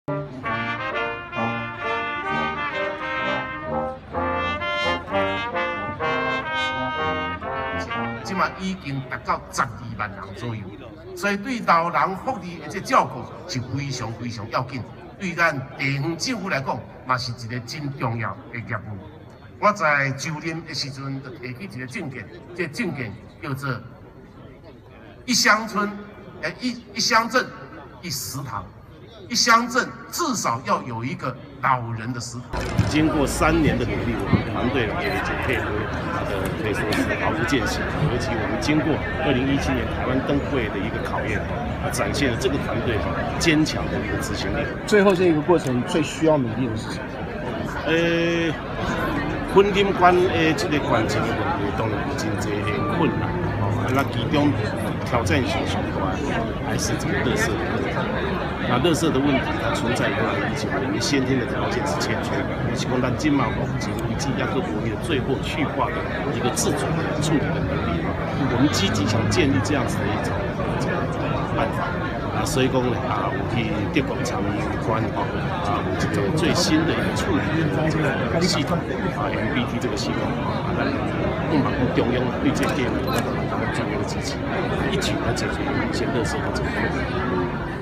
即嘛已经达到12万人左右，所以对老人福利的照顾是非常要紧。对咱地方政府来讲，嘛是一个真重要的业务。我在就任的时阵，就提起一个政见，这政见叫做一乡镇一食堂，一乡镇至少要有一个老人的食堂。 经过3年的努力，我们团队也已经配合可以说是毫无间隙。尤其我们经过2017年台湾灯会的一个考验，展现了这个团队坚强的一个执行力。 最后这个过程最需要努力的是什么？ 婚姻观的这个关键的问题，当然有真济的困难。那其中挑战性上大还是这个垃圾的问题。那垃圾的问题，它存在于2019年先天的条件是欠缺的，是讲咱今嘛目前为止亚克国力的最后去化的一个自主的处理的能力。我们积极想建立这样子的一种办法。所以讲呢，有去德国参观这个最新的一个处理的这个系统MBT 这个系统中央对这个业务当专业的机器，一举来解决一些垃圾的这个问题。